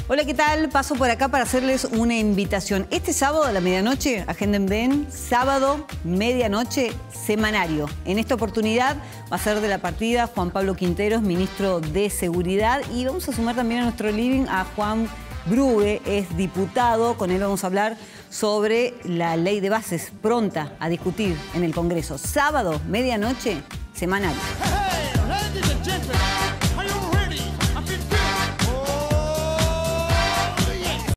Hola, ¿qué tal? Paso por acá para hacerles una invitación. Este sábado a la medianoche, agenden bien, sábado, medianoche, semanario. En esta oportunidad va a ser de la partida Juan Pablo Quinteros, ministro de Seguridad, y vamos a sumar también a nuestro living a Juan Brugue, es diputado. Con él vamos a hablar sobre la ley de bases pronta a discutir en el Congreso. Sábado, medianoche, semanario. Hey, ladies and gentlemen.